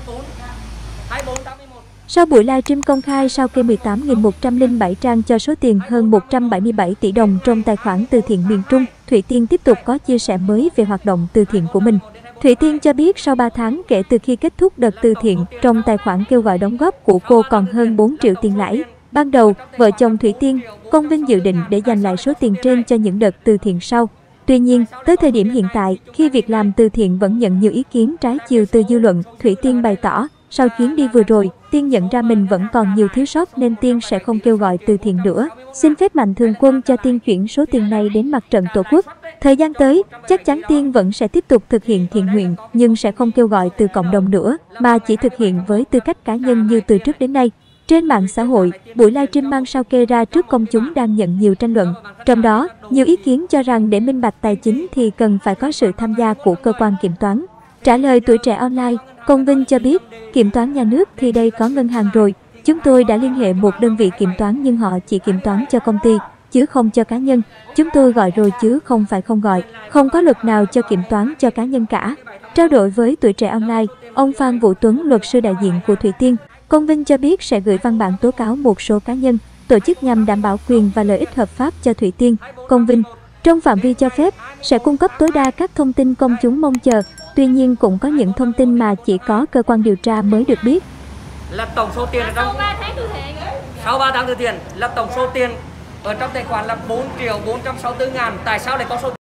Sau buổi livestream công khai sao kê 18.107 trang cho số tiền hơn 177 tỷ đồng trong tài khoản từ thiện miền Trung, Thủy Tiên tiếp tục có chia sẻ mới về hoạt động từ thiện của mình. Thủy Tiên cho biết sau 3 tháng kể từ khi kết thúc đợt từ thiện, trong tài khoản kêu gọi đóng góp của cô còn hơn 4 triệu tiền lãi. Ban đầu, vợ chồng Thủy Tiên, Công Vinh dự định để dành lại số tiền trên cho những đợt từ thiện sau. Tuy nhiên, tới thời điểm hiện tại, khi việc làm từ thiện vẫn nhận nhiều ý kiến trái chiều từ dư luận, Thủy Tiên bày tỏ, sau chuyến đi vừa rồi, Tiên nhận ra mình vẫn còn nhiều thiếu sót nên Tiên sẽ không kêu gọi từ thiện nữa. Xin phép Mạnh Thường Quân cho Tiên chuyển số tiền này đến Mặt trận Tổ quốc. Thời gian tới, chắc chắn Tiên vẫn sẽ tiếp tục thực hiện thiện nguyện, nhưng sẽ không kêu gọi từ cộng đồng nữa, mà chỉ thực hiện với tư cách cá nhân như từ trước đến nay. Trên mạng xã hội, buổi livestream mang sao kê ra trước công chúng đang nhận nhiều tranh luận. Trong đó, nhiều ý kiến cho rằng để minh bạch tài chính thì cần phải có sự tham gia của cơ quan kiểm toán. Trả lời Tuổi Trẻ Online, Công Vinh cho biết, kiểm toán nhà nước thì đây có ngân hàng rồi. Chúng tôi đã liên hệ một đơn vị kiểm toán nhưng họ chỉ kiểm toán cho công ty, chứ không cho cá nhân. Chúng tôi gọi rồi chứ không phải không gọi. Không có luật nào cho kiểm toán cho cá nhân cả. Trao đổi với Tuổi Trẻ Online, ông Phan Vũ Tuấn, luật sư đại diện của Thủy Tiên, Công Vinh cho biết sẽ gửi văn bản tố cáo một số cá nhân, tổ chức nhằm đảm bảo quyền và lợi ích hợp pháp cho Thủy Tiên. Công Vinh, trong phạm vi cho phép, sẽ cung cấp tối đa các thông tin công chúng mong chờ. Tuy nhiên cũng có những thông tin mà chỉ có cơ quan điều tra mới được biết. Là tổng số tiền trong sau 3 tháng từ thiện là tổng số tiền ở trong tài khoản là 4.464.000. Tại sao lại có số